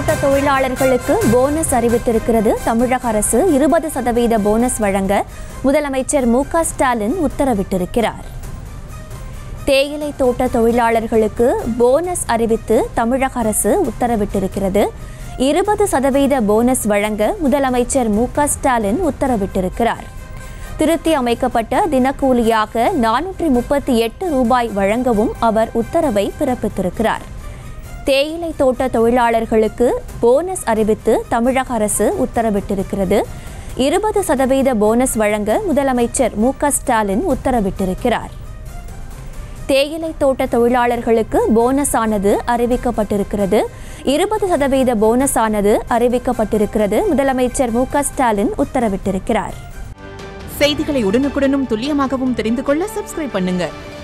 தோட்ட தொழிலாளர்களுக்கு போனஸ் அறிவித்திருக்கிறது தமிழக அரசு. 20% போனஸ் வழங்க முதலமைச்சர் ஸ்டாலின் உத்தரவிட்டிருக்கிறார். தேயிலை தோட்ட தொழிலாளர்களுக்கு போனஸ் அறிவித்து தமிழக அரசு உத்தரவிட்டிருக்கிறது. 20% போனஸ் வழங்க முதலமைச்சர் ஸ்டாலின் உத்தரவிட்டிருக்கிறார். திருத்தி அமைக்கப்பட்ட தினக்கூலியாக 438 ரூபாய் வழங்கவும் அவர் உத்தரவை பிறப்பித்திருக்கிறார். தேயிலை தோட்ட தொழிலாளர்களுக்கு போனஸ் அறிவித்து தமிழக அரசு உத்தரவிட்டிருக்கிறது. 20% போனஸ் வழங்க முதலமைச்சர் ஸ்டாலின் உத்தரவிட்டிருக்கிறார். தேயிலை தோட்ட தொழிலாளர்களுக்கு போனஸ் ஆனது அறிவிக்கப்பட்டிருக்கிறது. 20% போனஸ் ஆனது அறிவிக்கப்பட்டிருக்கிறது. முதலமைச்சர் ஸ்டாலின் உத்தரவிட்டிருக்கிறார். செய்திகளை உடனுக்குடனும் துல்லியமாகவும் தெரிந்து கொள்ள சப்ஸ்கிரைப் பண்ணுங்க.